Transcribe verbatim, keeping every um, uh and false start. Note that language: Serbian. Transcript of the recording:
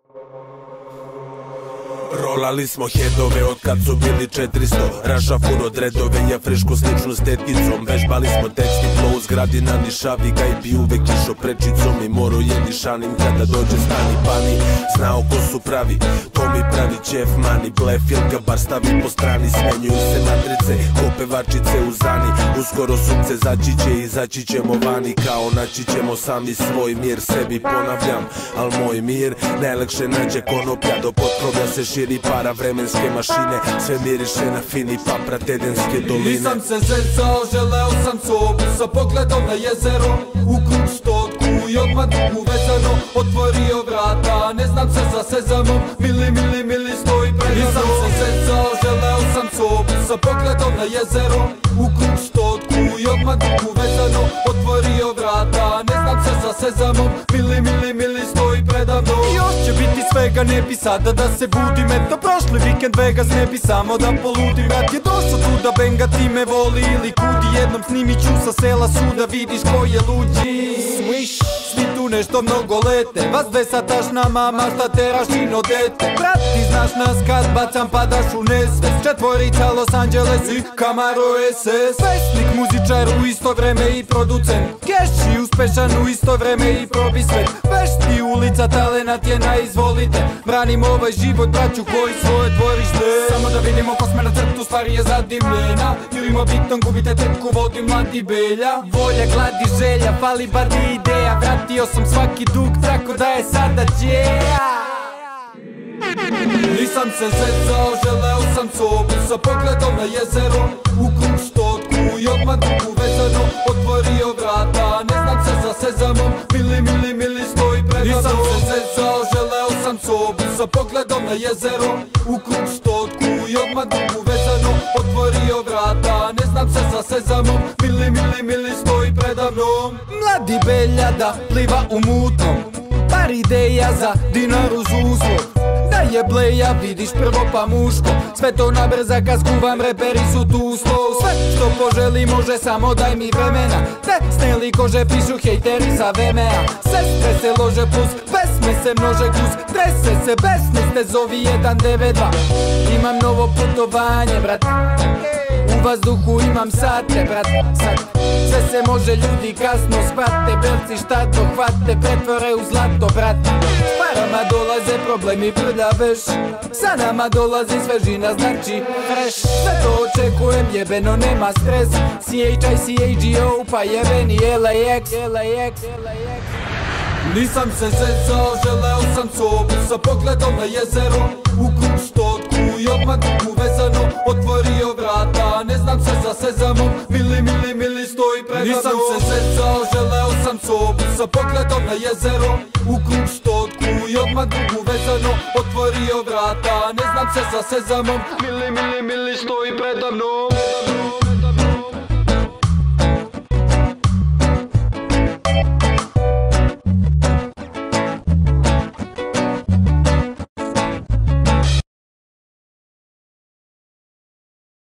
Rolali smo hedove od kad su bili četiristo. Rašafun od redove i afrišku sličnu s tetkicom. Vežbali smo tekst i flow, zgradi na nišavi. Gajbi uvek išo prečicom i moro je nišanim. Kada dođe stani pani, znao ko su pravi. To mi pravi ćef mani. Blef ili ga bar stavi po strani. Smenjuju se matrice, ko pevačice u zani. Uskoro sunce zaći će i zaći ćemo vani. Kao naći ćemo sami svoj mir. Sebi ponavljam, al moj mir najlakše nađe konoplja. Do potproblja se širi para vremenske mašine. Sve miriše na fini paprat edenske doline. Nisam se zezao, želeo sam sobu sa pogledom na jezero. U krug stotku i odmah dugu vezano. Otvorio vrata, ne znam se za sezamom. Mili, mili, mili stoji pred mnom. Nisam se zezao, želeo sam sobu sa pogledom na jezero. U krug stotku i odmah dugu vezano. Otvorio vrata, ne znam se za sezamom. Mili, mili, mili stoji preda mnom. I još će biti svega, ne bi sada da se budim. Eto prošli vikend Vegas, ne bi samo da poludim. Brat je došao tu da benga, ti me voli ili kudi. Jednom snimit ću sa sela suda, vidiš ko je luđi. Swish, svi tu nešto mnogo lete. Vas dve satašna mama, šta teraš čino dete. Brat ti znaš nas kad bacam padaš u nesvest. Četvorica Los Angeles i Camaro S S. Pesnik, muzičar u isto vreme i producent. Cash i uspešan u isto vreme i probisvet. Vešti ulica, talenat je na izvolite. Branim ovaj život, braću koji svoje dvorište. Samo da vidimo ko sme na crtu, stvari je zadimljena. Jurimo bitom, gubite tetku, vodim mladi belja. Volja, gladi, želja, fali bar ti ideja. Vratio sam svaki dug, tako da je sada djeja. Nisam se zezao, želeo sam sobu sa pogledom na jezero. U krug stotku i odmah dugu vezano. Otvorio vrata, ne znam se za sezamom. Mili, mili, mili stoji pred mnom. Nisam se zezao, želeo sam sobu sa pogledom na jezero. U krug stotku i odmah dugu vezano. Otvorio vrata, ne znam se za sezamom. Mili, mili, mili stoji preda mnom. Mladi belja da pliva u mutnom. Par ideja za dinar uz uslov. Da je bleja, vidiš prvo pa muško. Sve to na brzaka skuvam, reperi su tu slow. Sve što poželi može, samo daj mi vremena. Te sneli kože pišu hejteri sa V M A. Sestre se lože plus, pesme se množe kus. Trese se besne, ste zovi jedan devet dva. Imam novo putovanje, brat. U vazduhu imam sate, brat. Sad sve se može, ljudi kasno sprate. Belci šta to hvate, pretvore u zlato, brat. S parama dolaze problemi, prljaveš. Sa nama dolazi svežina, znači fresh. Sve to očekujem, jebeno nema stres. C H I, C H G O, pa jebeni L A X. Nisam se zezao, želeo sam sobu sa pogledom na jezero. U krug stotku i odmah dugu vezano. Otvorio vrata, ne znam se za sezamom. Mili, mili, mili stoji pred mnom. Nisam se zezao, želeo sam sobu sa pogledom na jezero. U krug stotku i odmah dugu vezano. Otvorio vrata, ne znam se za sezamom. Mili, mili, mili stoji preda mnom.